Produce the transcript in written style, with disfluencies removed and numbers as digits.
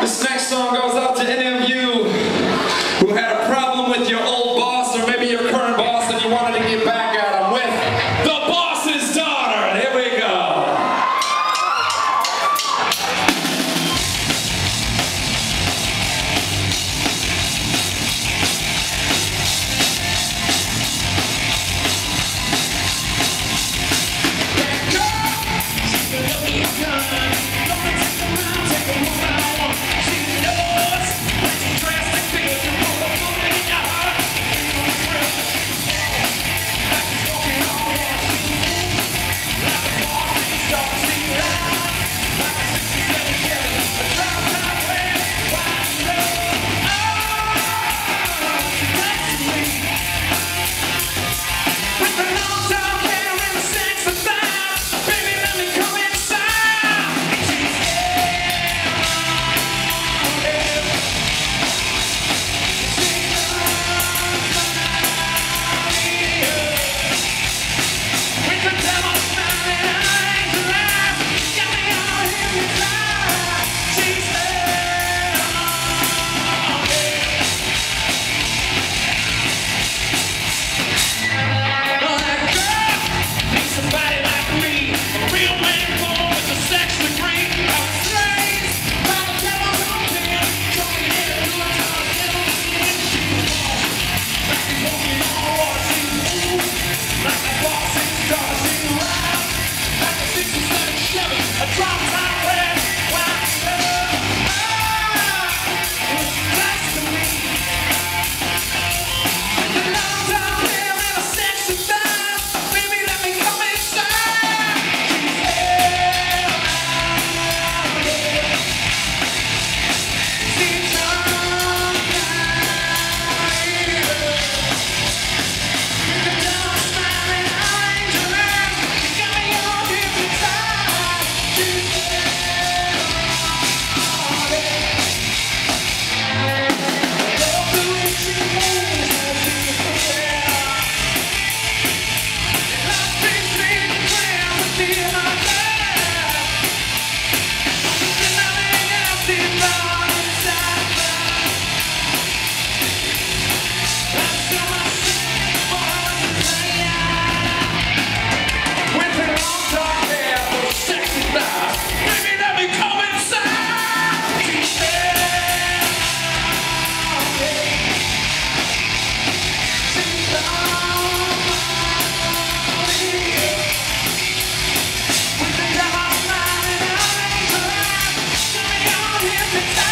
This next song goes out to any of you who had a problem with your old boss or maybe your current boss and you wanted to get back at him with The Boss's Daughter. Here we go. It's